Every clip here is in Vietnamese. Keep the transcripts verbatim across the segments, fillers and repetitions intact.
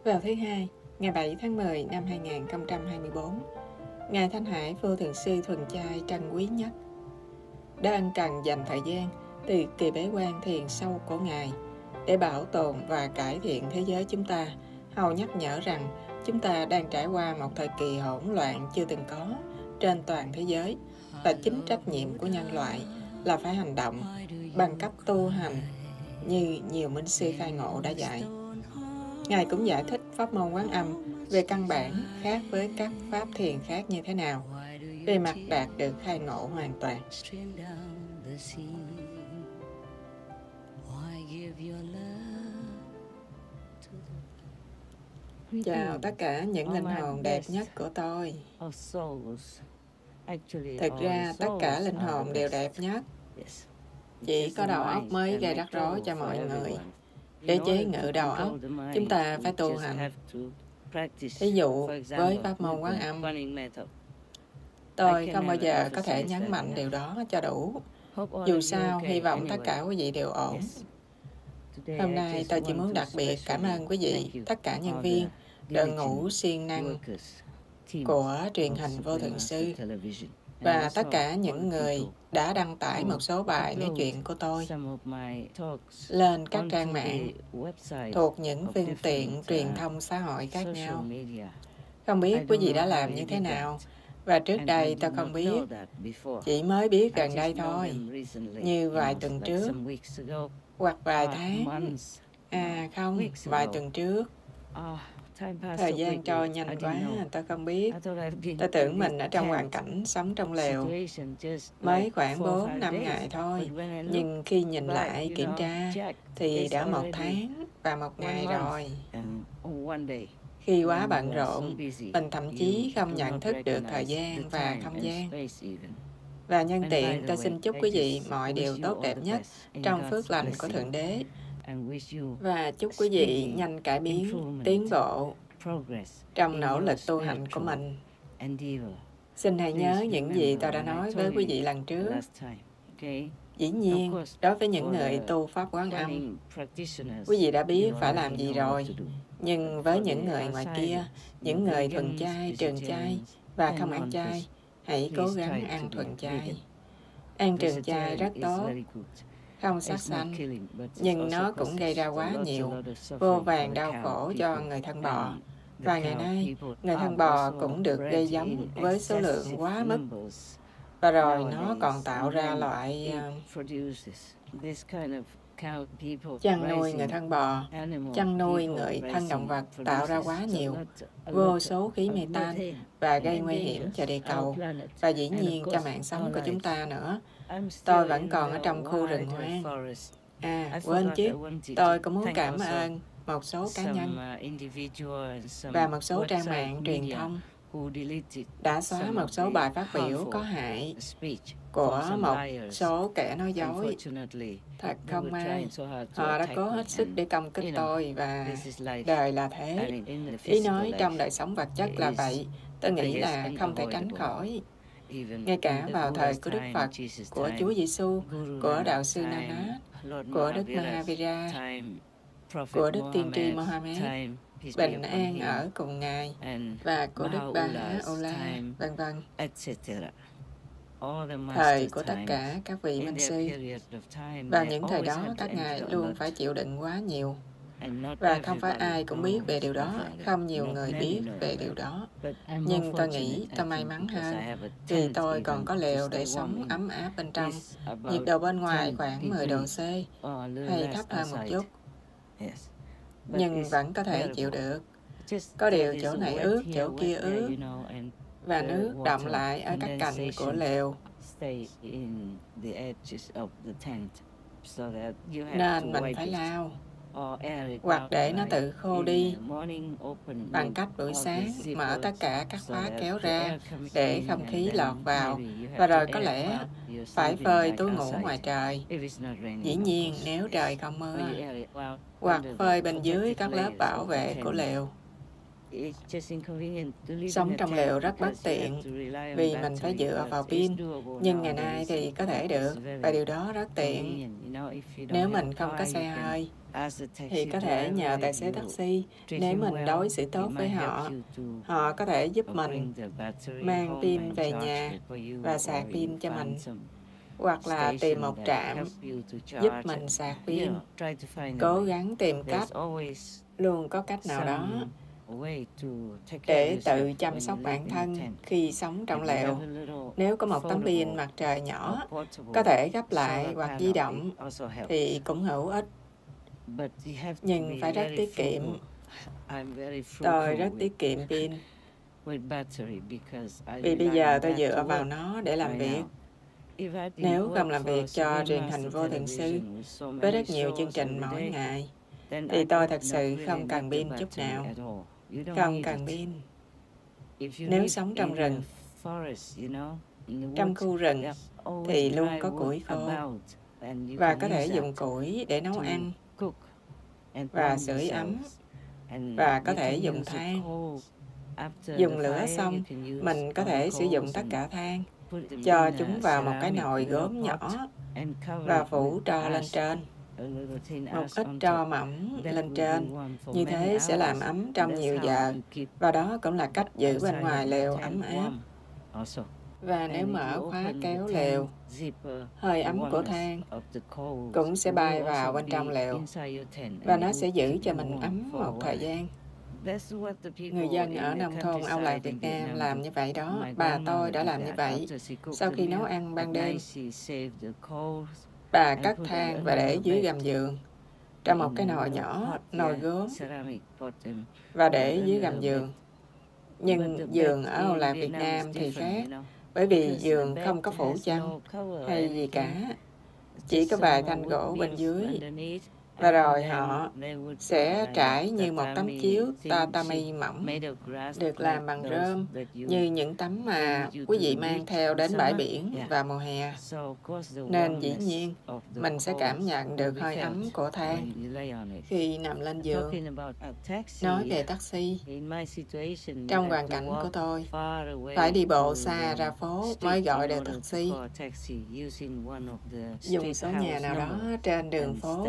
Vào thứ Hai, ngày bảy tháng mười năm hai nghìn không trăm hai mươi tư, Ngài Thanh Hải Vô Thượng Sư Thuần Chay trân quý nhất đã ân cần dành thời gian từ kỳ bế quan thiền sâu của Ngài để bảo tồn và cải thiện thế giới chúng ta, hầu nhắc nhở rằng chúng ta đang trải qua một thời kỳ hỗn loạn chưa từng có trên toàn thế giới, và chính trách nhiệm của nhân loại là phải hành động bằng cách tu hành như nhiều minh sư khai ngộ đã dạy. Ngài cũng giải thích pháp môn Quán Âm về căn bản khác với các pháp thiền khác như thế nào, về mặt đạt được khai ngộ hoàn toàn. Chào tất cả những linh hồn đẹp nhất của tôi. Thực ra tất cả linh hồn đều đẹp nhất. Chỉ có đầu óc mới gây rắc rối cho mọi người. Để chế ngự đầu óc, chúng ta phải tu hành. Ví dụ, với pháp môn Quán Âm, tôi không bao giờ có thể nhấn mạnh điều đó cho đủ. Dù sao, hy vọng tất cả quý vị đều ổn. Hôm nay tôi chỉ muốn đặc biệt cảm ơn quý vị, tất cả nhân viên, đội ngũ siêng năng của truyền hình Vô Thượng Sư, và tất cả những người đã đăng tải một số bài nói chuyện của tôi lên các trang mạng thuộc những phương tiện truyền thông xã hội khác nhau. Không biết quý vị đã làm như thế nào, và trước đây tôi không biết, chỉ mới biết gần đây thôi, như vài tuần trước, hoặc vài tháng, à không, vài tuần trước. Thời gian trôi nhanh quá, tôi không biết. Tôi tưởng mình ở trong hoàn cảnh sống trong lều mới khoảng bốn năm ngày thôi. Nhưng khi nhìn lại kiểm tra thì đã một tháng và một ngày rồi. Khi quá bận rộn, mình thậm chí không nhận thức được thời gian và không gian. Và nhân tiện, tôi xin chúc quý vị mọi điều tốt đẹp nhất trong phước lành của Thượng Đế. Và chúc quý vị nhanh cải biến, tiến bộ trong nỗ lực tu hành của mình. Xin hãy nhớ những gì tôi đã nói với quý vị lần trước. Dĩ nhiên, đối với những người tu pháp Quán Âm, quý vị đã biết phải làm gì rồi. Nhưng với những người ngoài kia, những người thuần chay, trường chay và không ăn chay, hãy cố gắng ăn thuần chay. Ăn trường chay rất tốt, không sát sanh, nhưng nó cũng gây ra quá nhiều, vô vàn đau khổ cho người thân bò. Và ngày nay, người thân bò cũng được gây giống với số lượng quá mức. Và rồi nó còn tạo ra loại uh, chăn nuôi người thân bò, chăn nuôi người thân động vật tạo ra quá nhiều, vô số khí metan và gây nguy hiểm cho địa cầu, và dĩ nhiên cho mạng sống của chúng ta nữa. Tôi vẫn còn ở trong khu rừng hoang. À, quên chứ, tôi cũng muốn cảm ơn một số cá nhân và một số trang mạng truyền thông đã xóa một số bài phát biểu có hại của một số kẻ nói dối. Thật không may, họ đã cố hết sức để công kích tôi, và đời là thế. Ý nói trong đời sống vật chất là vậy, tôi nghĩ là không thể tránh khỏi. Ngay cả vào thời của Đức Phật, của Chúa Giêsu, của Đạo sư Nanak, của Đức Mahavira, của Đức Tiên tri Mohammed, bình an ở cùng Ngài, và của Đức Ba Há Ola, vân vân. Thời của tất cả các vị minh sư. Vào những thời đó, các ngài luôn phải chịu đựng quá nhiều. Và không phải ai cũng biết về điều đó, không nhiều người biết về điều đó. Nhưng tôi nghĩ tôi may mắn hơn, vì tôi còn có lều để sống ấm áp bên trong. Nhiệt độ bên ngoài khoảng mười độ C, hay thấp hơn một chút. Nhưng vẫn có thể chịu được. Có điều chỗ này ướt, chỗ kia ướt, và nước đọng lại ở các cạnh của lều. Nên mình phải lau, hoặc để nó tự khô đi, bằng cách buổi sáng mở tất cả các khóa kéo ra để không khí lọt vào, và rồi có lẽ phải phơi túi ngủ ngoài trời. Dĩ nhiên nếu trời không mưa, hoặc phơi bên dưới các lớp bảo vệ của lều. Sống trong lều rất bất tiện vì mình phải dựa vào pin, nhưng ngày nay thì có thể được, và điều đó rất tiện. Nếu mình không có xe hơi, thì có thể nhờ tài xế taxi. Nếu mình đối xử tốt với họ, họ có thể giúp mình mang pin về nhà và sạc pin cho mình, hoặc là tìm một trạm giúp mình sạc pin. Cố gắng tìm cách, luôn có cách nào đó để tự chăm sóc bản thân khi sống trong lều. Nếu có một tấm pin mặt trời nhỏ có thể gấp lại hoặc di động thì cũng hữu ích, nhưng phải rất tiết kiệm. Tôi rất tiết kiệm pin vì bây giờ tôi dựa vào nó để làm việc. Nếu không làm việc cho truyền hình vô thường sư với rất nhiều chương trình mỗi ngày, thì tôi thật sự không cần pin chút nào. Không cần pin. Nếu sống trong rừng, trong khu rừng, thì luôn có củi khô, và có thể dùng củi để nấu ăn, và sưởi ấm, và có thể dùng than. Dùng lửa xong, mình có thể sử dụng tất cả than, cho chúng vào một cái nồi gốm nhỏ, và phủ tro lên trên. Một ít tro mỏng lên trên, như thế sẽ làm ấm trong nhiều giờ, và đó cũng là cách giữ bên ngoài lều ấm áp. Và nếu mở khóa kéo lều, hơi ấm của than cũng sẽ bay vào bên trong lều, và nó sẽ giữ cho mình ấm một thời gian. Người dân ở nông thôn Âu Lạc Việt Nam làm như vậy đó. Bà tôi đã làm như vậy. Sau khi nấu ăn ban đêm, bà cắt than và để dưới gầm giường, trong một cái nồi nhỏ, nồi gốm, và để dưới gầm giường. Nhưng giường ở Âu Lạc Việt Nam thì khác, bởi vì giường không có phủ chăn hay gì cả, chỉ có vài thanh gỗ bên dưới. Và rồi họ sẽ trải như một tấm chiếu tatami mỏng, được làm bằng rơm, như những tấm mà quý vị mang theo đến bãi biển vào mùa hè. Nên dĩ nhiên, mình sẽ cảm nhận được hơi ấm của than khi nằm lên giường. Nói về taxi, trong hoàn cảnh của tôi, phải đi bộ xa ra phố mới gọi được taxi. Dùng số nhà nào đó trên đường phố,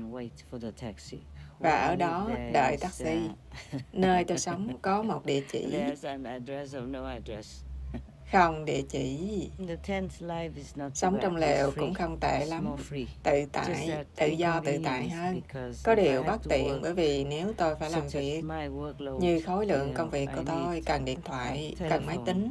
và ở đó đợi taxi. Nơi tôi sống có một địa chỉ, không địa chỉ. Sống trong lều cũng không tệ lắm, tự tại, tự do tự tại hơn. Có điều bất tiện bởi vì nếu tôi phải làm việc, như khối lượng công việc của tôi cần điện thoại, cần máy tính,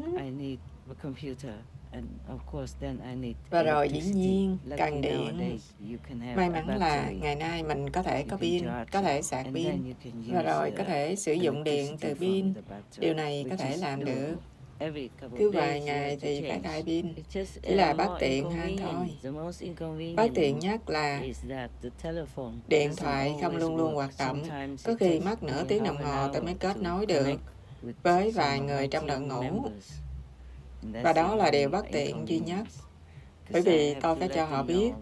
và rồi dĩ nhiên cần điện. May mắn là ngày nay mình có thể có pin, có thể sạc pin, và rồi có thể sử dụng điện từ pin. Điều này có thể làm được. Cứ vài ngày thì phải thay pin, chỉ là bất tiện hơn thôi. Bất tiện nhất là điện thoại không luôn luôn hoạt động. Có khi mất nửa tiếng đồng hồ tôi mới kết nối được với vài người trong đội ngũ. Và đó là điều bất tiện duy nhất. Bởi vì tôi phải cho họ biết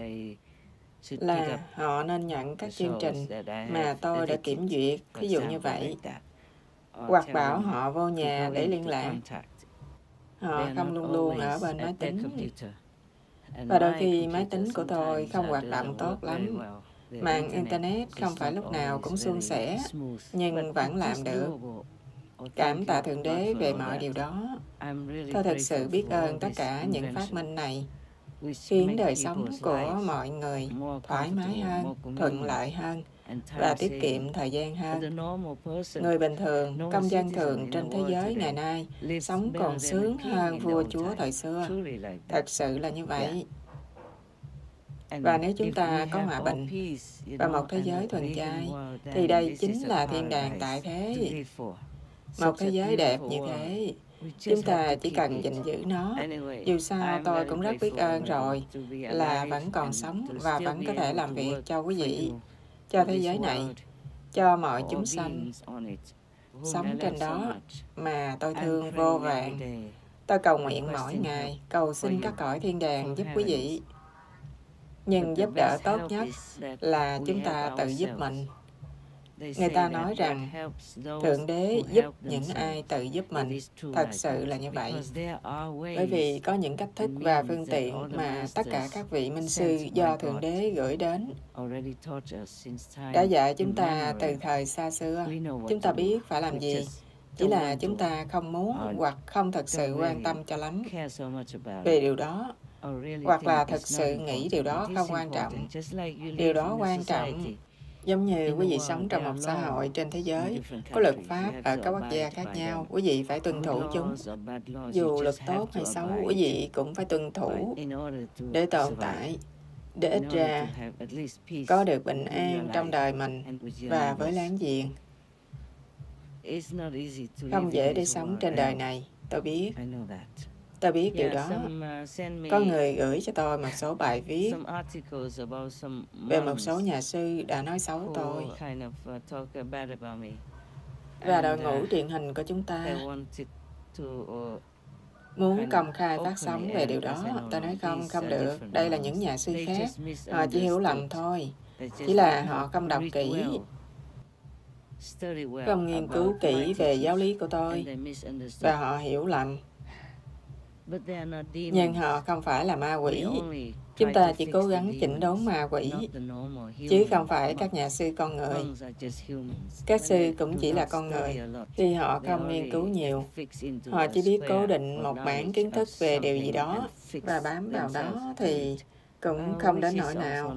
là họ nên nhận các chương trình mà tôi đã kiểm duyệt, ví dụ như vậy. Hoặc bảo họ vô nhà để liên lạc. Họ không luôn luôn ở bên máy tính. Và đôi khi máy tính của tôi không hoạt động tốt lắm. Mạng Internet không phải lúc nào cũng suôn sẻ, nhưng vẫn làm được. Cảm tạ Thượng Đế về mọi điều đó. Tôi thực sự biết ơn tất cả những phát minh này, khiến đời sống của mọi người thoải mái hơn, thuận lợi hơn, và tiết kiệm thời gian hơn. Người bình thường, công dân thường trên thế giới ngày nay sống còn sướng hơn vua chúa thời xưa. Thật sự là như vậy. Và nếu chúng ta có hòa bình và một thế giới thuần chay, thì đây chính là thiên đàng tại thế. Một thế giới đẹp như thế, chúng ta chỉ cần gìn giữ nó. Dù sao tôi cũng rất biết ơn rồi là vẫn còn sống và vẫn có thể làm việc cho quý vị, cho thế giới này, cho mọi chúng sanh sống trên đó mà tôi thương vô vàn. Tôi cầu nguyện mỗi ngày, cầu xin các cõi thiên đàng giúp quý vị. Nhưng giúp đỡ tốt nhất là chúng ta tự giúp mình. Người ta nói rằng Thượng Đế giúp những ai tự giúp mình. Thật sự là như vậy. Bởi vì có những cách thức và phương tiện mà tất cả các vị minh sư do Thượng Đế gửi đến đã dạy chúng ta từ thời xa xưa. Chúng ta biết phải làm gì. Chỉ là chúng ta không muốn hoặc không thật sự quan tâm cho lắm về điều đó, hoặc là thật sự nghĩ điều đó không quan trọng. Điều đó quan trọng. Giống như quý vị sống trong một xã hội trên thế giới, có luật pháp ở các quốc gia khác nhau, quý vị phải tuân thủ chúng. Dù luật tốt hay xấu, quý vị cũng phải tuân thủ để tồn tại, để ít ra có được bình an trong đời mình và với láng giềng. Không dễ để sống trên đời này, tôi biết. Tôi biết điều đó. Có người gửi cho tôi một số bài viết về một số nhà sư đã nói xấu tôi và đội ngũ truyền hình của chúng ta muốn công khai phát sóng về điều đó. Tôi nói không, không được. Đây là những nhà sư khác. Họ chỉ hiểu lầm thôi. Chỉ là họ không đọc kỹ, không nghiên cứu kỹ về giáo lý của tôi và họ hiểu lầm. Nhưng họ không phải là ma quỷ. Chúng ta chỉ cố gắng chỉnh đốn ma quỷ, chứ không phải các nhà sư con người. Các sư cũng chỉ là con người, vì họ không nghiên cứu nhiều. Họ chỉ biết cố định một bản kiến thức về điều gì đó và bám vào đó thì cũng không đến nỗi nào.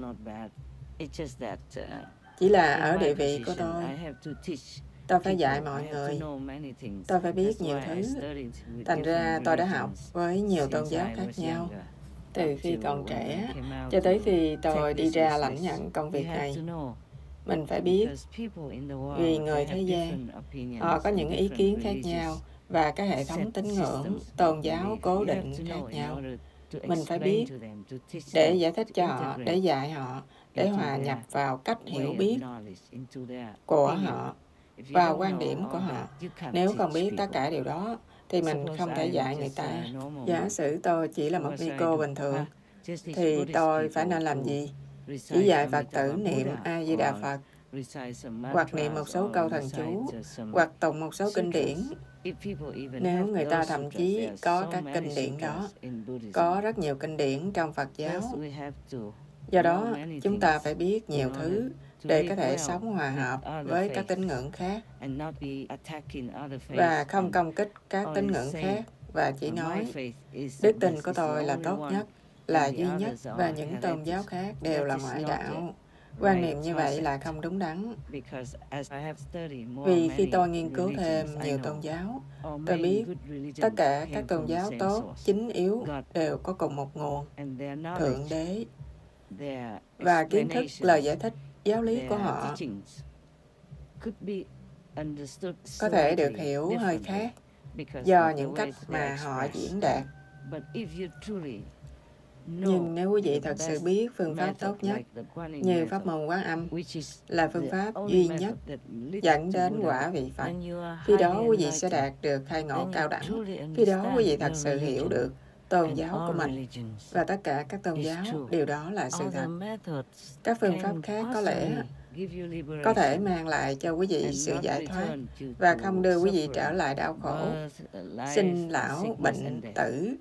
Chỉ là ở địa vị của tôi, tôi phải dạy mọi người. Tôi phải biết nhiều thứ. Thành ra tôi đã học với nhiều tôn giáo khác nhau, từ khi còn trẻ cho tới khi tôi đi ra lãnh nhận công việc này. Mình phải biết, vì người thế gian, họ có những ý kiến khác nhau và các hệ thống tín ngưỡng, tôn giáo cố định khác nhau. Mình phải biết để giải thích cho họ, để dạy họ, để hòa nhập vào cách hiểu biết của họ, vào quan điểm của họ. Nếu không biết tất cả điều đó, thì mình không thể dạy người ta. Giả sử tôi chỉ là một ni cô bình thường, thì tôi phải nên làm gì? Chỉ dạy Phật tử niệm A-di-đà Phật, hoặc niệm một số câu thần chú, hoặc tụng một số kinh điển. Nếu người ta thậm chí có các kinh điển đó, có rất nhiều kinh điển trong Phật giáo. Do đó, chúng ta phải biết nhiều thứ để có thể sống hòa hợp với các tín ngưỡng khác và không công kích các tín ngưỡng khác và chỉ nói đức tin của tôi là tốt nhất, là duy nhất và những tôn giáo khác đều là ngoại đạo. Quan niệm như vậy là không đúng đắn. Vì khi tôi nghiên cứu thêm nhiều tôn giáo, tôi biết tất cả các tôn giáo tốt, chính yếu đều có cùng một nguồn, Thượng Đế. Và kiến thức, lời giải thích, giáo lý của họ có thể được hiểu hơi khác do những cách mà họ diễn đạt. Nhưng nếu quý vị thật sự biết phương pháp tốt nhất, như pháp môn Quán Âm, là phương pháp duy nhất dẫn đến quả vị Phật, khi đó quý vị sẽ đạt được khai ngộ cao đẳng. Khi đó quý vị thật sự hiểu được tôn giáo của mình và tất cả các tôn giáo, điều đó là sự thật. Các phương pháp khác có lẽ có thể mang lại cho quý vị sự giải thoát và không đưa quý vị trở lại đau khổ, sinh lão, bệnh, tử,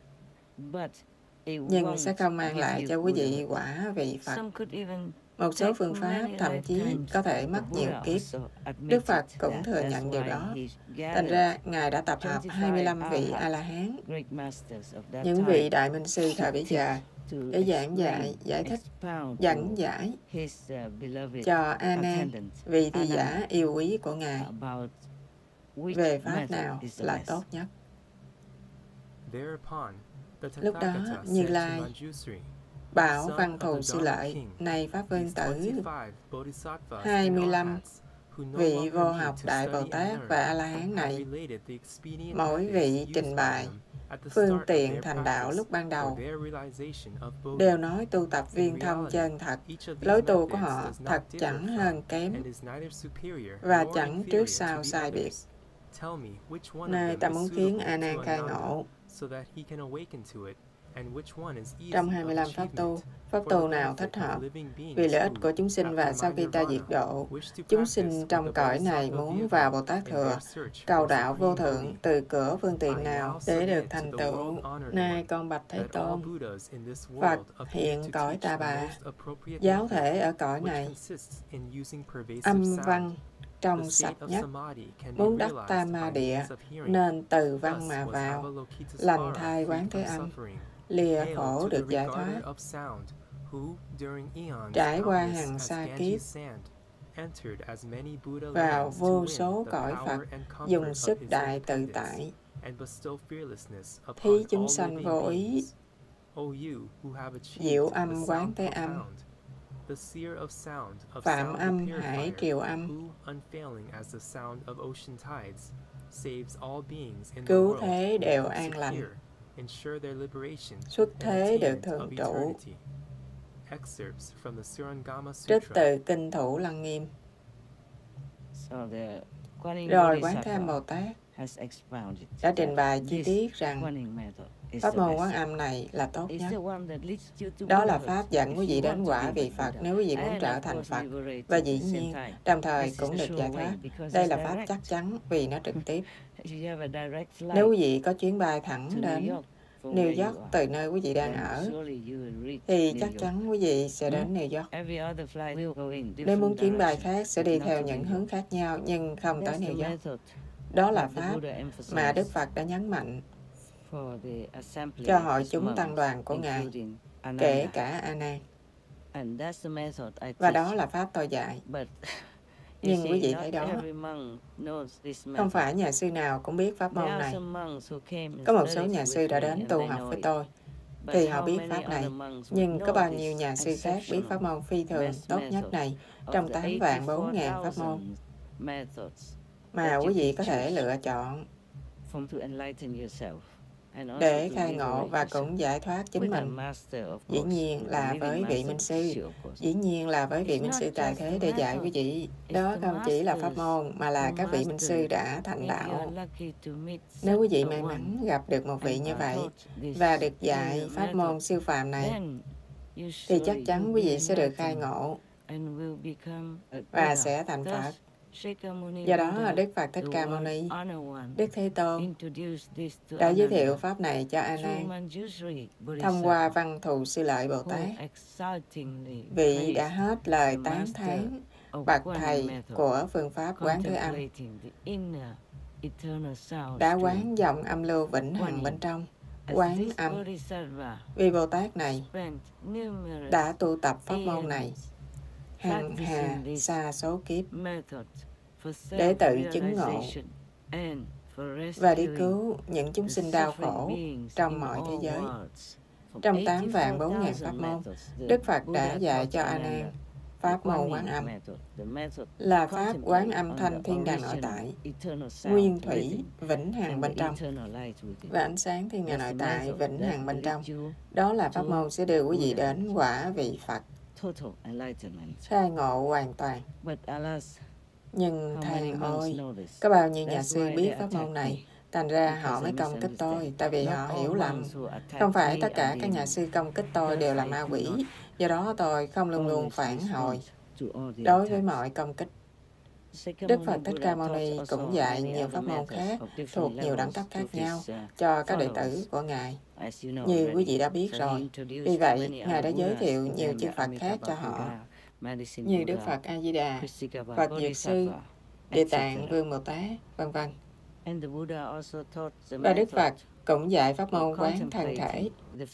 nhưng sẽ không mang lại cho quý vị quả vị Phật. Một số phương pháp thậm chí có thể mất nhiều kiếp. Đức Phật cũng thừa nhận điều đó. Thành ra, Ngài đã tập hợp hai mươi lăm vị A-la-hán, những vị đại minh sư thời bấy giờ, để giảng dạy, giải thích, dẫn giải cho A Nan, vị thi giả yêu quý của Ngài, về pháp nào là tốt nhất. Lúc đó, Như Lai bảo Văn Thù Sư Lợi, này Pháp Vương Tử, hai mươi lăm vị vô học Đại Bồ Tát và A-la-hán này, mỗi vị trình bày phương tiện thành đạo lúc ban đầu, đều nói tu tập viên thông chân thật. Lối tu của họ thật chẳng hơn kém và chẳng trước sau sai biệt. Nơi ta muốn khiến A Nan khai ngộ, Trong hai mươi lăm pháp tu, pháp tu nào thích hợp vì lợi ích của chúng sinh và sau khi ta diệt độ, chúng sinh trong cõi này muốn vào Bồ Tát Thừa, cầu đạo vô thượng từ cửa phương tiện nào để được thành tựu. Nay con bạch Thế Tôn, Phật hiện cõi Ta Bà, giáo thể ở cõi này, âm văn trong sạch nhất, muốn đắc Tam Ma Địa, nên từ văn mà vào, lành thai quán thế âm, lìa khổ được giải thoát, trải qua hàng sa kiếp, vào vô số cõi Phật, dùng sức đại tự tại, thí chúng sanh vô ý, diệu âm quán thế âm, phạm âm hải triều âm, cứu thế đều an lành, xuất thế được thường trụ. Trích từ Kinh Thủ Lăng Nghiêm. Rồi Quán Thế Âm Bồ Tát đã trình bày chi tiết rằng pháp môn Quán Âm này là tốt nhất. Đó là pháp dẫn quý vị đến quả vị Phật nếu quý vị muốn trở thành Phật, và dĩ nhiên đồng thời cũng được giải thoát. Đây là pháp chắc chắn vì nó trực tiếp. Nếu quý vị có chuyến bay thẳng đến New York từ nơi quý vị đang ở, thì chắc chắn quý vị sẽ đến New York. Nếu muốn chuyến bay khác sẽ đi theo những hướng khác nhau, nhưng không tới New York. Đó là pháp mà Đức Phật đã nhấn mạnh cho hội chúng tăng đoàn của Ngài, kể cả A Nan. Và đó là pháp tôi dạy. Nhưng quý vị thấy đó, không phải nhà sư nào cũng biết pháp môn này. Có một số nhà sư đã đến tu học với tôi, thì họ biết pháp này. Nhưng có bao nhiêu nhà sư khác biết pháp môn phi thường tốt nhất này trong tám vạn bốn ngàn pháp môn mà quý vị có thể lựa chọn để khai ngộ và cũng giải thoát chính mình. Dĩ nhiên là với vị minh sư, dĩ nhiên là với vị minh sư tại thế để dạy quý vị. Đó không chỉ là pháp môn mà là các vị minh sư đã thành đạo. Nếu quý vị may mắn gặp được một vị như vậy và được dạy pháp môn siêu phàm này, thì chắc chắn quý vị sẽ được khai ngộ và sẽ thành Phật. Do đó, Đức Phật Thích Ca Mâu Ni, Đức Thế Tôn đã giới thiệu pháp này cho A Nan thông qua Văn Thù Sư Lợi Bồ Tát, vị đã hết lời tán thán bậc thầy của phương pháp Quán Thế Âm, đã quán dòng âm lưu vĩnh hằng bên trong Quán Âm. Vì Bồ Tát này đã tu tập pháp môn này hằng hà sa số kiếp để tự chứng ngộ và đi cứu những chúng sinh đau khổ trong mọi thế giới. Trong tám vạn bốn ngàn pháp môn, Đức Phật đã dạy cho A Nan pháp môn Quán Âm là pháp Quán Âm thanh thiên đàng nội tại, nguyên thủy vĩnh hằng bên trong, và ánh sáng thiên đàng nội tại vĩnh hằng bên trong. Đó là pháp môn sẽ đưa quý vị đến quả vị Phật, khai ngộ hoàn toàn. Nhưng thầy ơi, có bao nhiêu nhà sư biết pháp môn này, thành ra họ mới công kích tôi, tại vì họ hiểu lầm. Không phải tất cả các nhà sư công kích tôi đều là ma quỷ, do đó tôi không luôn luôn phản hồi đối với mọi công kích. Đức Phật Thích Ca Mâu Ni cũng dạy nhiều pháp môn khác thuộc nhiều đẳng cấp khác nhau cho các đệ tử của Ngài, như quý vị đã biết rồi. Vì vậy, Ngài đã giới thiệu nhiều chư Phật khác cho họ, như Đức Phật A Di Đà, Phật Dược Sư, Địa Tạng Vương Bồ Tát, vân vân. Và Đức Phật cũng dạy pháp môn quán thân thể.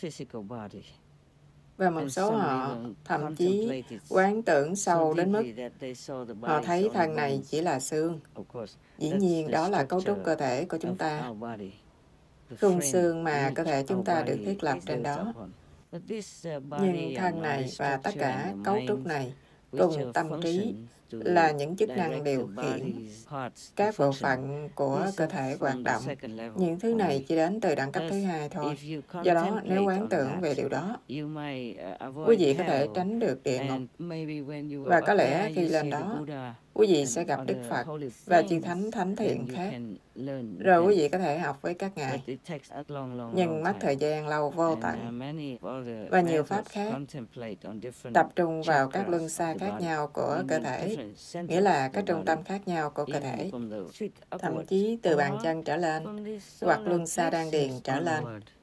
Và một số họ thậm chí quán tưởng sâu đến mức họ thấy thân này chỉ là xương. Dĩ nhiên đó là cấu trúc cơ thể của chúng ta, khung xương mà cơ thể chúng ta được thiết lập trên đó. Nhưng thân này và tất cả cấu trúc này cùng tâm trí là những chức năng điều khiển các bộ phận của cơ thể hoạt động. Những thứ này chỉ đến từ đẳng cấp thứ hai thôi. Do đó, nếu quán tưởng về điều đó, quý vị có thể tránh được địa ngục. Và có lẽ khi lên đó, quý vị sẽ gặp Đức Phật và chư thánh thánh thiện khác. Rồi quý vị có thể học với các ngài. Nhưng mất thời gian lâu vô tận và nhiều pháp khác tập trung vào các luân xa khác nhau của cơ thể, nghĩa là các trung tâm khác nhau của cơ thể, thậm chí từ bàn chân trở lên hoặc luân xa đan điền trở lên.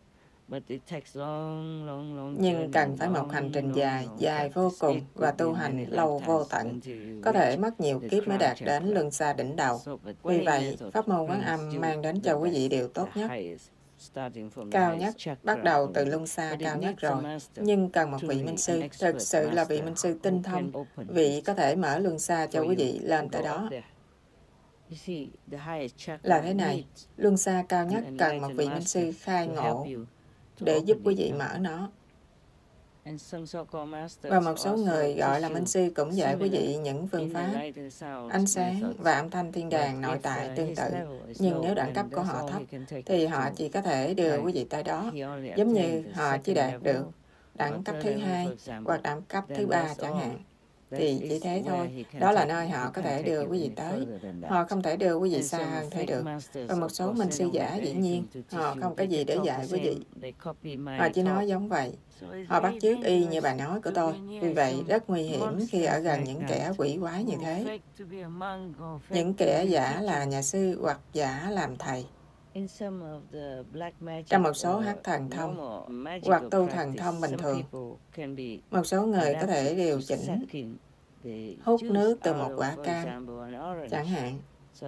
Nhưng cần phải một hành trình dài, dài vô cùng và tu hành lâu vô tận, có thể mất nhiều kiếp mới đạt đến luân xa đỉnh đầu. Vì vậy, pháp môn Quán Âm mang đến cho quý vị điều tốt nhất, cao nhất, bắt đầu từ luân xa cao nhất rồi. Nhưng cần một vị minh sư, thực sự là vị minh sư tinh thông, vị có thể mở luân xa cho quý vị lên tới đó. Là thế này, luân xa cao nhất cần một vị minh sư khai ngộ để giúp quý vị mở nó. Và một số người gọi là minh sư cũng dạy quý vị những phương pháp, ánh sáng và âm thanh thiên đàng nội tại tương tự. Nhưng nếu đẳng cấp của họ thấp, thì họ chỉ có thể đưa quý vị tới đó, giống như họ chỉ đạt được đẳng cấp thứ hai hoặc đẳng cấp thứ ba chẳng hạn. Thì chỉ thế thôi, đó là nơi họ có thể đưa quý vị tới. Họ không thể đưa quý vị xa hơn thế được. Và một số minh sư giả dĩ nhiên, họ không có gì để dạy quý vị. Họ chỉ nói giống vậy. Họ bắt chước y như bài nói của tôi. Vì vậy, rất nguy hiểm khi ở gần những kẻ quỷ quái như thế. Những kẻ giả là nhà sư hoặc giả làm thầy. Trong một số hắc thần thông hoặc tu thần thông bình thường, một số người có thể điều chỉnh hút nước từ một quả cam, chẳng hạn,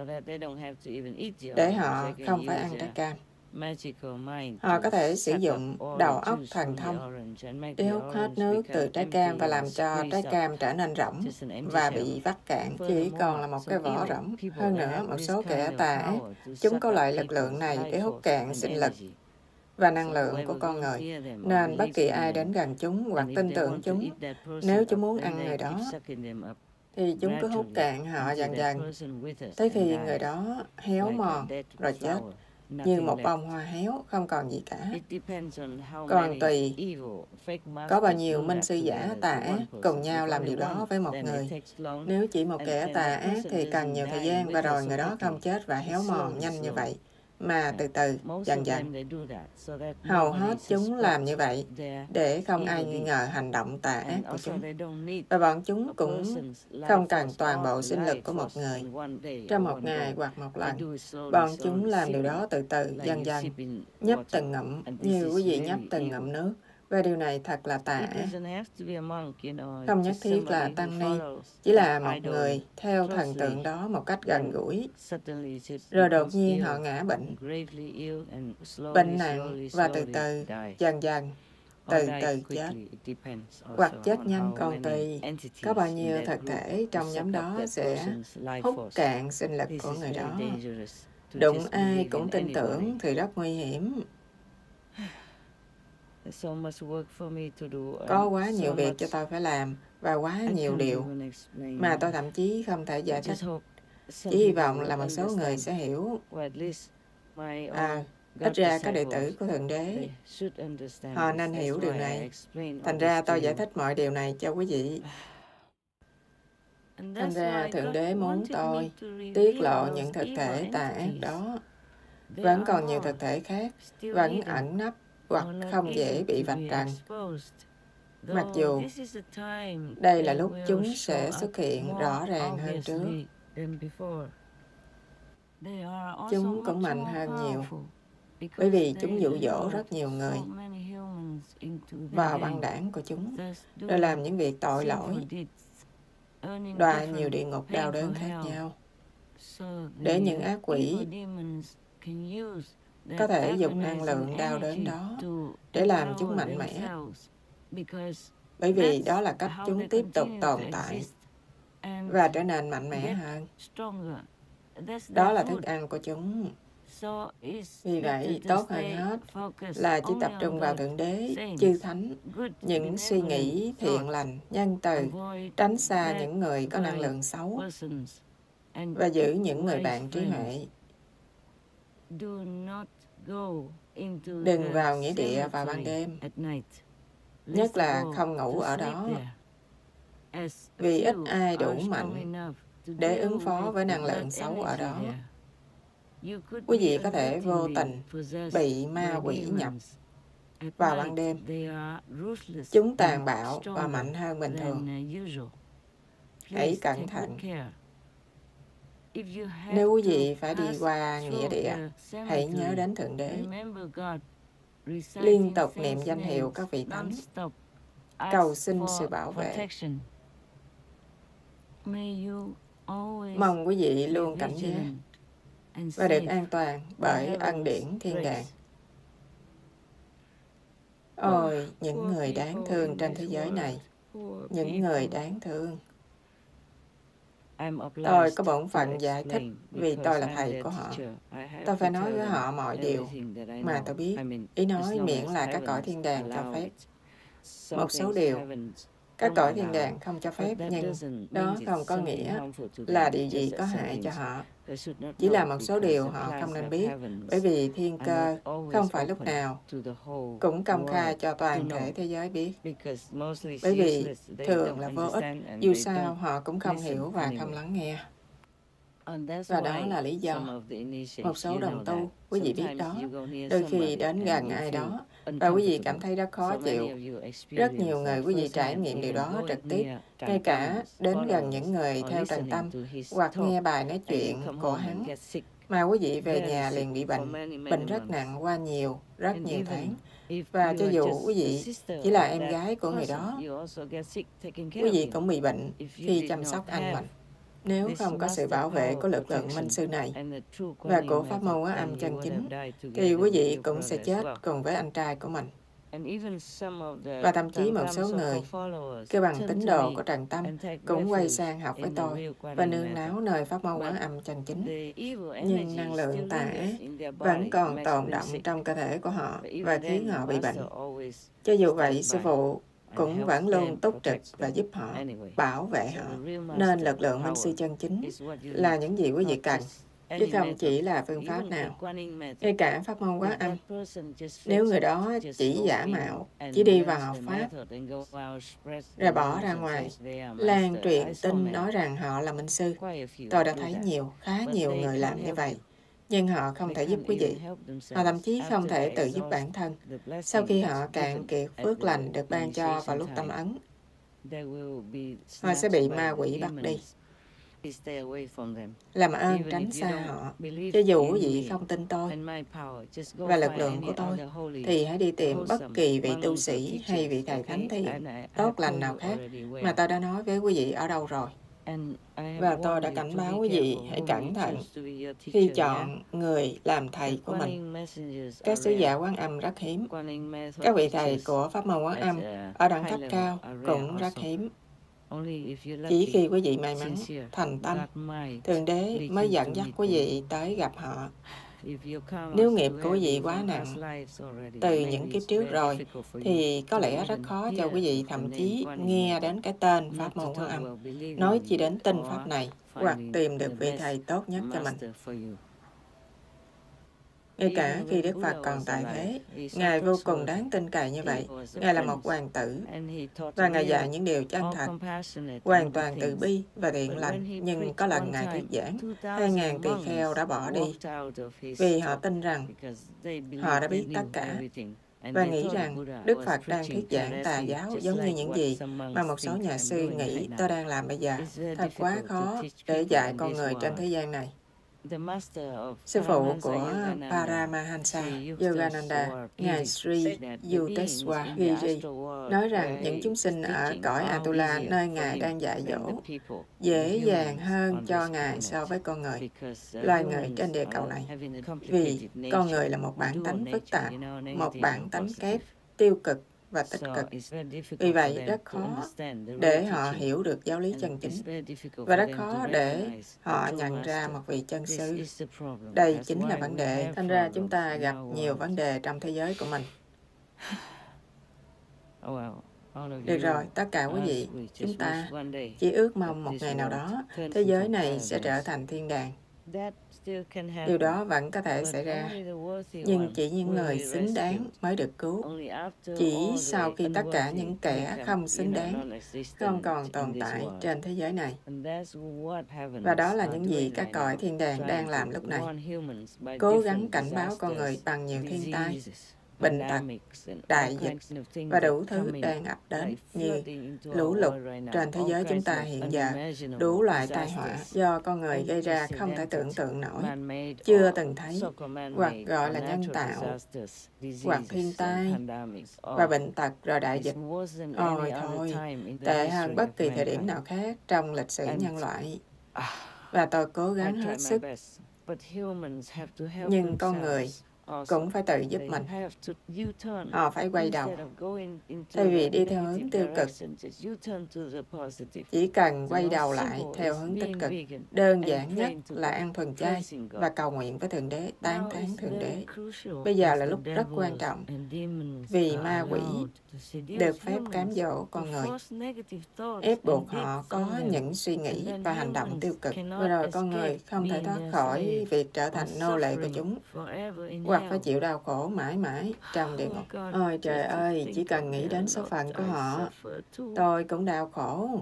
để họ không phải ăn trái cam. Họ có thể sử dụng đầu óc thần thông để hút hết nước từ trái cam và làm cho trái cam trở nên rỗng và bị vắt cạn, chỉ còn là một cái vỏ rỗng. Hơn nữa, một số kẻ tà ác, chúng có loại lực lượng này để hút cạn sinh lực và năng lượng của con người, nên bất kỳ ai đến gần chúng hoặc tin tưởng chúng, nếu chúng muốn ăn người đó, thì chúng cứ hút cạn họ dần dần, tới khi người đó héo mòn rồi chết, như một bông hoa héo, không còn gì cả. Còn tùy có bao nhiêu minh sư giả tà ác cùng nhau làm điều đó với một người. Nếu chỉ một kẻ tà ác thì cần nhiều thời gian và rồi người đó không chết và héo mòn nhanh như vậy, mà từ từ, dần dần. Hầu hết chúng làm như vậy để không ai nghi ngờ hành động tà ác của chúng. Và bọn chúng cũng không cần toàn bộ sinh lực của một người trong một ngày hoặc một lần. Bọn chúng làm điều đó từ từ, dần dần, nhấp từng ngụm như quý vị nhấp từng ngụm nước. Và điều này thật là tà ác. Không nhất thiết là tăng ni, chỉ là một người theo thần tượng đó một cách gần gũi. Rồi đột nhiên họ ngã bệnh, bệnh nặng và từ từ, dần dần, từ từ chết. Hoặc chết nhanh còn tùy, có bao nhiêu thực thể trong nhóm đó sẽ hút cạn sinh lực của người đó. Đụng ai cũng tin tưởng thì rất nguy hiểm. Có quá nhiều việc cho tôi phải làm và quá nhiều điều mà tôi thậm chí không thể giải thích. Chỉ hy vọng là một số người sẽ hiểu. À, ít ra các đệ tử của Thượng Đế, họ nên hiểu điều này. Thành ra tôi giải thích mọi điều này cho quý vị. Thành ra Thượng Đế muốn tôi tiết lộ những thực thể tà ác đó. Vẫn còn nhiều thực thể khác, vẫn ẩn nấp hoặc không dễ bị vạch trần. Mặc dù đây là lúc chúng sẽ xuất hiện rõ ràng hơn trước. Chúng cũng mạnh hơn nhiều, bởi vì chúng dụ dỗ rất nhiều người vào băng đảng của chúng, để làm những việc tội lỗi, đọa nhiều địa ngục đau đớn khác nhau, để những ác quỷ có thể dùng năng lượng đau đớn đó để làm chúng mạnh mẽ. Bởi vì đó là cách chúng tiếp tục tồn tại và trở nên mạnh mẽ hơn. Đó là thức ăn của chúng. Vì vậy, tốt hơn hết là chỉ tập trung vào Thượng Đế, chư Thánh, những suy nghĩ thiện lành, nhân từ, tránh xa những người có năng lượng xấu và giữ những người bạn trí huệ. Đừng vào nghĩa địa vào ban đêm, nhất là không ngủ ở đó, vì ít ai đủ mạnh để ứng phó với năng lượng xấu ở đó. Quý vị có thể vô tình bị ma quỷ nhập vào ban đêm. Chúng tàn bạo và mạnh hơn bình thường. Hãy cẩn thận. Nếu quý vị phải đi qua nghĩa địa, hãy nhớ đến Thượng Đế. Liên tục niệm danh hiệu các vị thánh, cầu xin sự bảo vệ. Mong quý vị luôn cảnh giác và được an toàn bởi ân điển thiên đàng. Ôi, những người đáng thương trên thế giới này, những người đáng thương. Tôi có bổn phận giải thích vì tôi là thầy của họ. Tôi phải nói với họ mọi điều mà tôi biết. Ý nói miễn là các cõi thiên đàng cho phép. Một số điều các cõi thiên đàng không cho phép, nhưng đó không có nghĩa là điều gì có hại cho họ. Chỉ là một số điều họ không nên biết, bởi vì thiên cơ không phải lúc nào cũng công khai cho toàn thể thế giới biết. Bởi vì thường là vô ích, dù sao họ cũng không hiểu và không lắng nghe. Và đó là lý do một số đồng tu, quý vị biết đó, đôi khi đến gần ai đó và quý vị cảm thấy rất khó chịu. Rất nhiều người quý vị trải nghiệm điều đó trực tiếp, ngay cả đến gần những người theo trần tâm hoặc nghe bài nói chuyện của hắn, mà quý vị về nhà liền bị bệnh, bệnh rất nặng qua nhiều, rất nhiều tháng. Và cho dù quý vị chỉ là em gái của người đó, quý vị cũng bị bệnh khi chăm sóc anh mình. Nếu không có sự bảo vệ của lực lượng minh sư này và của pháp môn Hóa Âm chân chính, thì quý vị cũng sẽ chết cùng với anh trai của mình. Và thậm chí một số người, kêu bằng tín đồ của Trần Tâm, cũng quay sang học với tôi và nương náu nơi pháp môn Hóa Âm chân chính. Nhưng năng lượng tà ác vẫn còn tồn động trong cơ thể của họ và khiến họ bị bệnh. Cho dù vậy, sư phụ cũng vẫn luôn túc trực và giúp họ, bảo vệ họ. Nên lực lượng minh sư chân chính là những gì quý vị cần, chứ không chỉ là phương pháp nào. Ngay cả pháp môn Hóa Âm, nếu người đó chỉ giả mạo, chỉ đi vào học pháp, rồi bỏ ra ngoài, lan truyền tin nói rằng họ là minh sư. Tôi đã thấy nhiều, khá nhiều người làm như vậy. Nhưng họ không thể giúp quý vị. Họ thậm chí không thể tự giúp bản thân. Sau khi họ cạn kiệt phước lành được ban cho vào lúc tâm ấn, họ sẽ bị ma quỷ bắt đi. Làm ơn tránh xa họ. Cho dù quý vị không tin tôi và lực lượng của tôi, thì hãy đi tìm bất kỳ vị tu sĩ hay vị thầy thánh thiện tốt lành nào khác mà tôi đã nói với quý vị ở đâu rồi. Và tôi đã cảnh báo quý vị hãy cẩn thận khi chọn người làm thầy của mình. Các sứ giả Quán Âm rất hiếm. Các vị thầy của pháp môn Quán Âm ở đẳng cấp cao cũng rất hiếm. Chỉ khi quý vị may mắn, thành tâm, Thượng Đế mới dẫn dắt quý vị tới gặp họ. Nếu nghiệp của quý vị quá nặng từ những kiếp trước rồi, thì có lẽ rất khó cho quý vị thậm chí nghe đến cái tên pháp môn Hóa Âm, nói chi đến tin pháp này, hoặc tìm được vị thầy tốt nhất cho mình. Ngay cả khi Đức Phật còn tại thế, Ngài vô cùng đáng tin cậy như vậy. Ngài là một hoàng tử, và Ngài dạy những điều chân thật, hoàn toàn từ bi và thiện lành. Nhưng có lần Ngài thuyết giảng, hai ngàn tỳ kheo đã bỏ đi, vì họ tin rằng họ đã biết tất cả, và nghĩ rằng Đức Phật đang thuyết giảng tà giáo giống như những gì mà một số nhà sư nghĩ tôi đang làm bây giờ. Thật quá khó để dạy con người trên thế gian này. Sư phụ của Paramahansa Yogananda, Ngài Sri Yukteswar Giri, nói rằng những chúng sinh ở cõi Atula, nơi Ngài đang dạy dỗ, dễ dàng hơn cho Ngài so với con người, loài người trên địa cầu này. Vì con người là một bản tánh phức tạp, một bản tánh kép, tiêu cực và tích cực. Vì vậy, rất khó để họ hiểu được giáo lý chân chính, và rất khó để họ nhận ra một vị chân sư. Đây chính là vấn đề. Thành ra chúng ta gặp nhiều vấn đề trong thế giới của mình. Được rồi, tất cả quý vị, chúng ta chỉ ước mong một ngày nào đó, thế giới này sẽ trở thành thiên đàng. Điều đó vẫn có thể xảy ra, nhưng chỉ những người xứng đáng mới được cứu. Chỉ sau khi tất cả những kẻ không xứng đáng không còn tồn tại trên thế giới này. Và đó là những gì các cõi thiên đàng đang làm lúc này. Cố gắng cảnh báo con người bằng nhiều thiên tai, bệnh tật, đại dịch và đủ thứ đang ập đến như lũ lụt trên thế giới chúng ta hiện giờ, đủ loại tai họa do con người gây ra không thể tưởng tượng nổi, chưa từng thấy, hoặc gọi là nhân tạo, hoặc thiên tai và bệnh tật rồi đại dịch. Ôi thôi, tệ hơn bất kỳ thời điểm nào khác trong lịch sử nhân loại. Và tôi cố gắng hết sức, nhưng con người cũng phải tự giúp mình. Họ phải quay đầu. Thay vì đi theo hướng tiêu cực, chỉ cần quay đầu lại theo hướng tích cực. Đơn giản nhất là ăn thuần chay và cầu nguyện với Thượng Đế, tán thán Thượng Đế. Bây giờ là lúc rất quan trọng, vì ma quỷ được phép cám dỗ con người, ép buộc họ có những suy nghĩ và hành động tiêu cực. Và rồi con người không thể thoát khỏi việc trở thành nô lệ của chúng, hoặc phải chịu đau khổ mãi mãi trong địa ngục. Ôi trời ơi, chỉ cần nghĩ đến số phận của họ, tôi cũng đau khổ.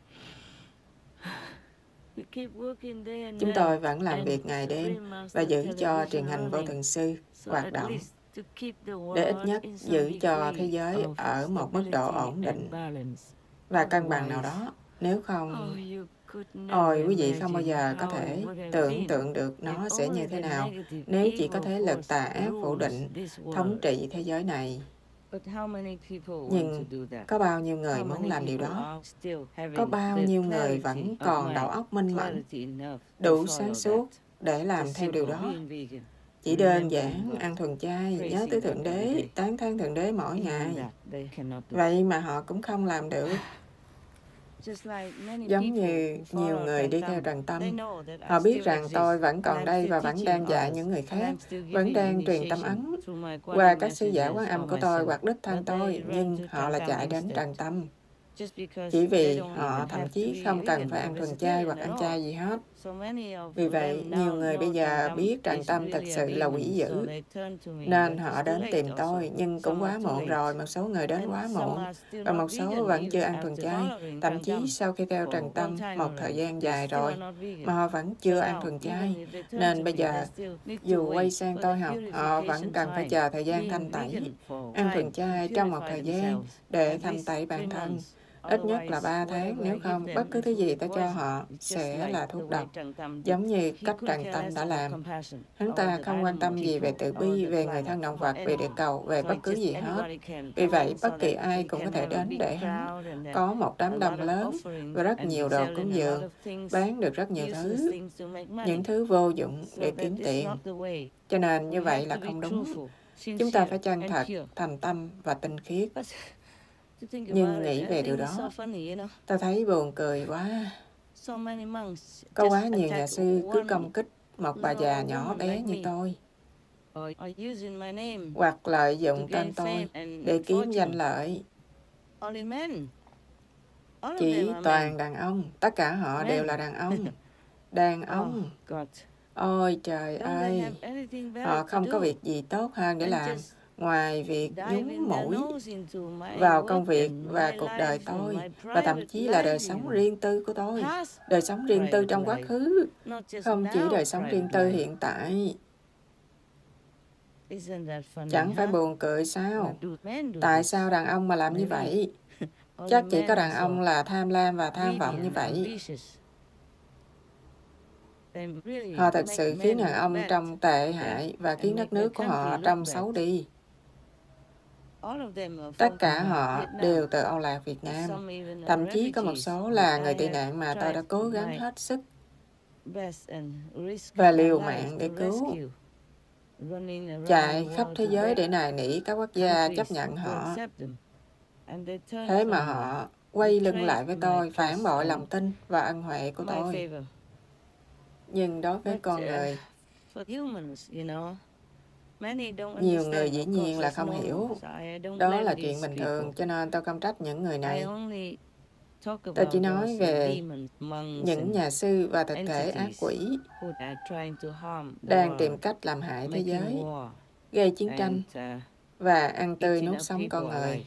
Chúng tôi vẫn làm việc ngày đêm và giữ cho truyền hình vô thường sư hoạt động, để ít nhất giữ cho thế giới ở một mức độ ổn định và cân bằng nào đó. Nếu không, ôi quý vị không bao giờ có thể tưởng tượng được nó sẽ như thế nào nếu chỉ có thế lực tà ác phủ định thống trị thế giới này. Nhưng có bao nhiêu người muốn làm điều đó? Có bao nhiêu người vẫn còn đầu óc minh mẫn, đủ sáng suốt để làm theo điều đó? Chỉ đơn giản ăn thuần chay, nhớ tới Thượng Đế, tán thán Thượng Đế mỗi ngày. Vậy mà họ cũng không làm được. Giống như nhiều người đi theo Trần Tâm, họ biết rằng tôi vẫn còn đây và vẫn đang dạy những người khác, vẫn đang truyền tâm ấn qua các sứ giả Quán Âm của tôi hoặc đích thân tôi, nhưng họ là chạy đến Trần Tâm. Chỉ vì họ thậm chí không cần phải ăn thuần chay hoặc ăn chay gì hết. Vì vậy, nhiều người bây giờ biết Trần Tâm thật sự là quỷ dữ, nên họ đến tìm tôi, nhưng cũng quá muộn rồi, một số người đến quá muộn, và một số vẫn chưa ăn thuần chay, thậm chí sau khi theo Trần Tâm một thời gian dài rồi, mà họ vẫn chưa ăn thuần chay. Nên bây giờ, dù quay sang tôi học, họ vẫn cần phải chờ thời gian thanh tẩy, ăn thuần chay trong một thời gian để thanh tẩy bản thân. Ít nhất là ba tháng, nếu không, bất cứ thứ gì tôi cho họ sẽ là thuốc độc, giống như cách Trần Tâm đã làm. Hắn ta không quan tâm gì về từ bi, về người thân động vật, về địa cầu, về bất cứ gì hết. Vì vậy, bất kỳ ai cũng có thể đến để hắn có một đám đông lớn và rất nhiều đồ cúng dường, bán được rất nhiều thứ, những thứ vô dụng để kiếm tiền. Cho nên như vậy là không đúng. Chúng ta phải chân thật, thành tâm và tinh khiết. Nhưng nghĩ về điều đó, ta thấy buồn cười quá. Có quá nhiều nhà sư cứ công kích một bà già nhỏ bé như tôi, hoặc lợi dụng tên tôi để kiếm danh lợi. Chỉ toàn đàn ông, tất cả họ đều là đàn ông. Đàn ông. Ôi trời ơi, họ không có việc gì tốt hơn để làm ngoài việc nhúng mũi vào công việc và cuộc đời tôi, và thậm chí là đời sống riêng tư của tôi, đời sống riêng tư trong quá khứ, không chỉ đời sống riêng tư hiện tại. Chẳng phải buồn cười sao? Tại sao đàn ông mà làm như vậy? Chắc chỉ có đàn ông là tham lam và tham vọng như vậy. Họ thật sự khiến đàn ông trông tệ hại và khiến đất nước của họ trông xấu đi. Tất cả họ đều từ Âu Lạc Việt Nam. Thậm chí có một số là người tị nạn mà tôi đã cố gắng hết sức và liều mạng để cứu. Chạy khắp thế giới để nài nỉ các quốc gia chấp nhận họ. Thế mà họ quay lưng lại với tôi, phản bội lòng tin và ân huệ của tôi. Nhưng đối với con người, nhiều người dĩ nhiên là không hiểu. Đó là chuyện bình thường, cho nên tôi không trách những người này. Tôi chỉ nói về những nhà sư và thực thể ác quỷ đang tìm cách làm hại thế giới, gây chiến tranh và ăn tươi nuốt sống con người.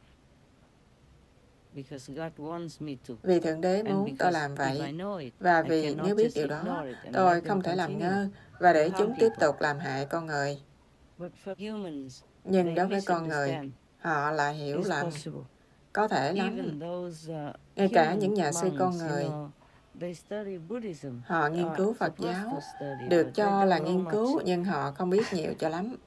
Vì Thượng Đế muốn tôi làm vậy, và vì nếu biết điều đó, tôi không thể làm ngơ và để chúng tiếp tục làm hại con người. Nhưng đối với con người, họ lại hiểu lầm. Có thể lắm. Ngay cả những nhà sư con người, họ nghiên cứu Phật giáo, được cho là nghiên cứu, nhưng họ không biết nhiều cho lắm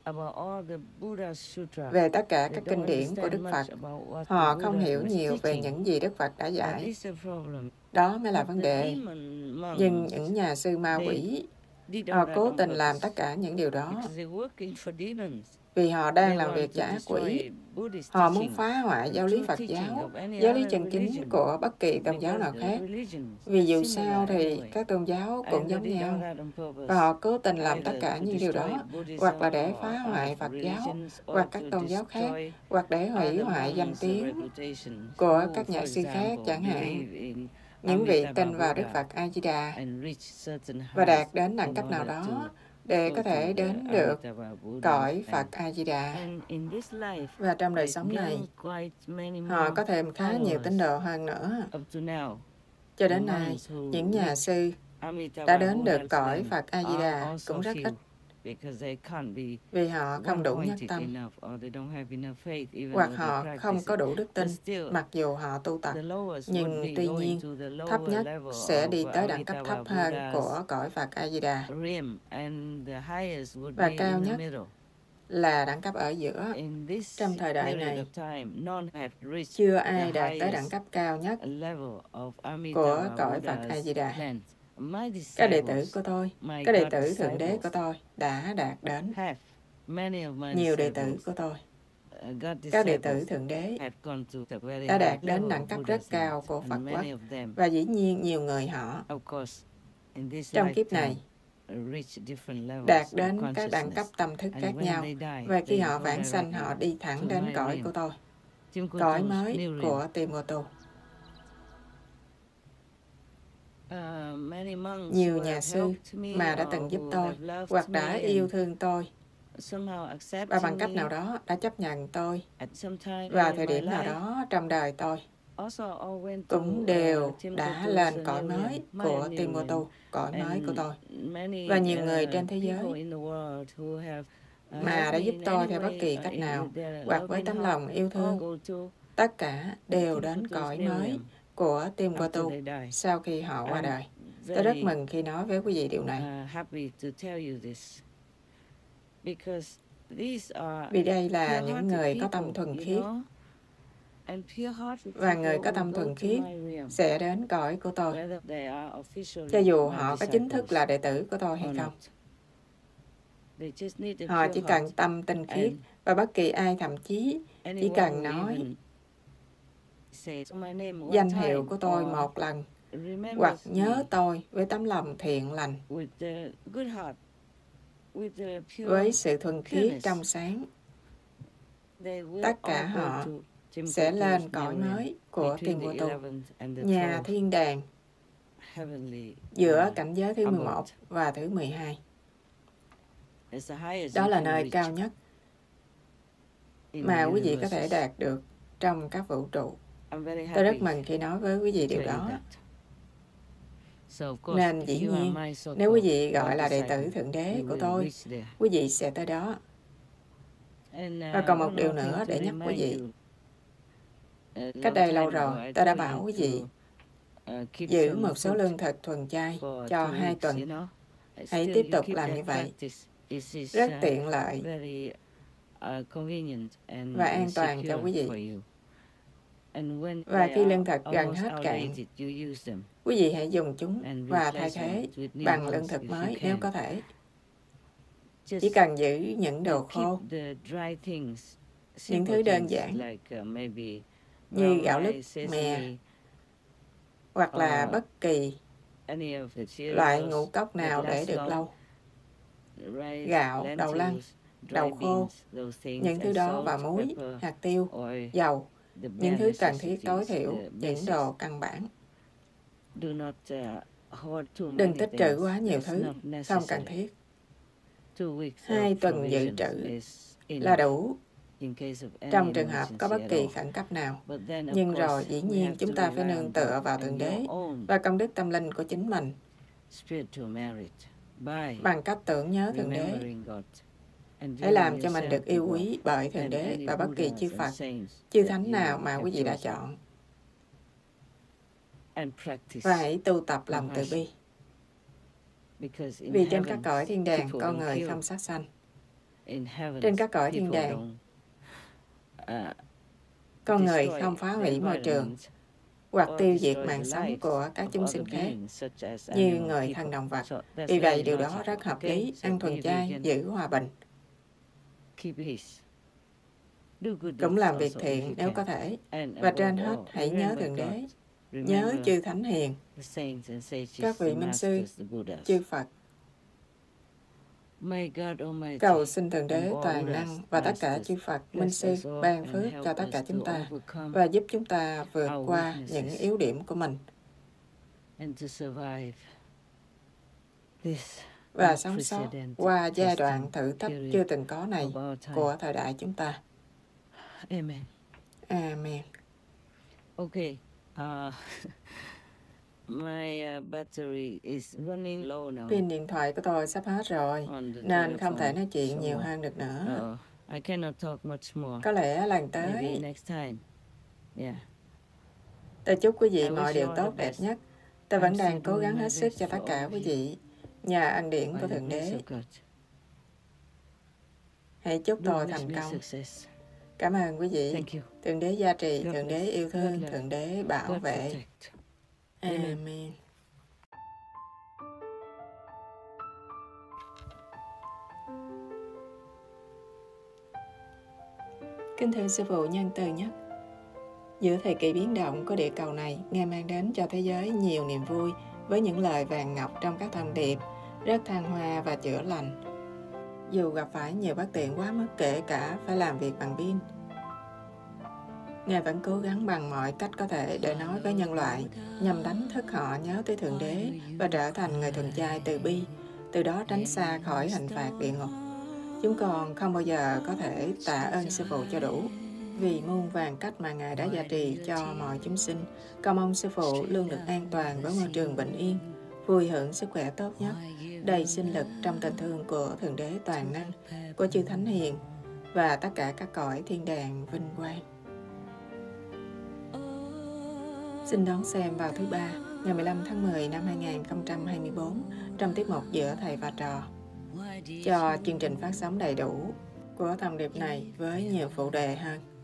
về tất cả các kinh điển của Đức Phật. Họ không hiểu nhiều về những gì Đức Phật đã dạy. Đó mới là vấn đề. Nhưng những nhà sư ma quỷ, họ cố tình làm tất cả những điều đó vì họ đang làm việc cho ác quỷ. Họ muốn phá hoại giáo lý Phật giáo, giáo lý chân chính của bất kỳ tôn giáo nào khác. Vì dù sao thì các tôn giáo cũng giống nhau. Và họ cố tình làm tất cả những điều đó, hoặc là để phá hoại Phật giáo, hoặc các tôn giáo khác, hoặc để hủy hoại danh tiếng của các nhà sư khác chẳng hạn. Những vị tin vào Đức Phật A-di-đà và đạt đến đẳng cấp nào đó để có thể đến được cõi Phật A-di-đà. Và trong đời sống này, họ có thêm khá nhiều tín đồ hơn nữa. Cho đến nay, những nhà sư đã đến được cõi Phật A-di-đà cũng rất ít, vì họ không đủ nhất tâm, hoặc họ không có đủ đức tin, mặc dù họ tu tập. Nhưng tuy nhiên, thấp nhất sẽ đi tới đẳng cấp thấp hơn của cõi Phật A-di-đà, và cao nhất là đẳng cấp ở giữa. Trong thời đại này, chưa ai đạt tới đẳng cấp cao nhất của cõi Phật A-di-đà. Các đệ tử của tôi, các đệ tử Thượng Đế của tôi đã đạt đến. Nhiều đệ tử của tôi, các đệ tử Thượng Đế đã đạt đến đẳng cấp rất cao của Phật quốc. Và dĩ nhiên nhiều người họ trong kiếp này đạt đến các đẳng cấp tâm thức khác nhau. Và khi họ vãng sanh, họ đi thẳng đến cõi của tôi, cõi mới của Timothy. Nhiều nhà sư mà đã từng giúp tôi hoặc đã yêu thương tôi và bằng cách nào đó đã chấp nhận tôi vào thời điểm nào đó trong đời tôi cũng đều đã lên cõi mới của Timothy, cõi mới của tôi. Và nhiều người trên thế giới mà đã giúp tôi theo bất kỳ cách nào hoặc với tấm lòng yêu thương, tất cả đều đến cõi mới của Timothy sau khi họ qua đời. Tôi rất mừng khi nói với quý vị điều này. Vì đây là những người có tâm thuần khiết, và người có tâm thuần khiết sẽ đến cõi của tôi, cho dù họ có chính thức là đệ tử của tôi hay không. Họ chỉ cần tâm tinh khiết, và bất kỳ ai thậm chí chỉ cần nói danh hiệu của tôi một lần, hoặc nhớ tôi với tấm lòng thiện lành, với sự thuần khiết trong sáng, tất cả họ sẽ lên cõi mới của Timothy, nhà thiên đàng, giữa cảnh giới thứ mười một và thứ mười hai. Đó là nơi cao nhất mà quý vị có thể đạt được trong các vũ trụ. Tôi rất mừng khi nói với quý vị điều đó. Nên dĩ nhiên, nếu quý vị gọi là đệ tử Thượng Đế của tôi, quý vị sẽ tới đó. Và còn một điều nữa để nhắc quý vị. Cách đây lâu rồi, tôi đã bảo quý vị giữ một số lương thực thuần chay cho hai tuần. Hãy tiếp tục làm như vậy. Rất tiện lợi và an toàn cho quý vị. Và khi lương thực gần hết cạn, quý vị hãy dùng chúng và thay thế bằng lương thực mới nếu có thể. Chỉ cần giữ những đồ khô, những thứ đơn giản như gạo lứt, mè, hoặc là bất kỳ loại ngũ cốc nào để được lâu. Gạo, đậu lăng, đậu khô, những thứ đó và muối, hạt tiêu, dầu những thứ cần thiết tối thiểu, những đồ căn bản. Đừng tích trữ quá nhiều thứ không cần thiết. Hai tuần dự trữ là đủ trong trường hợp có bất kỳ khẩn cấp nào. Nhưng rồi dĩ nhiên chúng ta phải nương tựa vào Thượng Đế và công đức tâm linh của chính mình bằng cách tưởng nhớ Thượng Đế. Hãy làm cho mình được yêu quý bởi Thượng Đế và bất kỳ chư Phật, chư Thánh nào mà quý vị đã chọn. Và hãy tu tập lòng từ bi. Vì trên các cõi thiên đàng, con người không sát sanh. Trên các cõi thiên đàng, con người không phá hủy môi trường hoặc tiêu diệt mạng sống của các chúng sinh khác như người thân động vật. Vì vậy, điều đó rất hợp lý, ăn thuần chay, giữ hòa bình. Cũng làm việc thiện nếu có thể. Và trên hết, hãy nhớ Thượng Đế, nhớ chư Thánh Hiền, các vị Minh Sư, chư Phật. Cầu xin Thượng Đế toàn năng và tất cả chư Phật, Minh Sư ban phước cho tất cả chúng ta và giúp chúng ta vượt qua những yếu điểm của mình và sống sót qua giai đoạn thử thách chưa từng có này của thời đại chúng ta. Amen. Amen. Okay. Uh, my uh, battery is running low now. Pin điện thoại của tôi sắp hết rồi, nên không thể nói chuyện nhiều hơn được nữa. Uh, I cannot talk much more. Có lẽ lần tới. Maybe next time. Yeah. Tôi chúc quý vị mọi điều tốt đẹp nhất. Tôi vẫn đang cố gắng hết sức cho tất cả quý vị, nhờ ân điển của Thượng Đế. Hãy chúc tôi thành công. Cảm ơn quý vị. Thượng Đế gia trì, Thượng Đế yêu thương, Thượng Đế bảo vệ. Amen. Kính thưa Sư Phụ nhân từ nhất, giữa thời kỳ biến động của địa cầu này, Ngài mang đến cho thế giới nhiều niềm vui với những lời vàng ngọc trong các thông điệp, rất thăng hoa và chữa lành. Dù gặp phải nhiều bất tiện quá mức kể cả phải làm việc bằng pin, Ngài vẫn cố gắng bằng mọi cách có thể để nói với nhân loại, nhằm đánh thức họ nhớ tới Thượng Đế và trở thành người thuần chay từ bi, từ đó tránh xa khỏi hình phạt địa ngục. Chúng con không bao giờ có thể tạ ơn Sư Phụ cho đủ, vì muôn vàn cách mà Ngài đã gia trì cho mọi chúng sinh. Cầu mong Sư Phụ luôn được an toàn với môi trường bình yên, vui hưởng sức khỏe tốt nhất, đầy sinh lực trong tình thương của Thượng Đế toàn năng, của chư Thánh Hiền và tất cả các cõi thiên đàng vinh quang. Xin đón xem vào thứ ba, ngày mười lăm tháng mười năm hai nghìn không trăm hai mươi tư, trong tiết mục Giữa Thầy và Trò, cho chương trình phát sóng đầy đủ của thông điệp này với nhiều phụ đề hơn.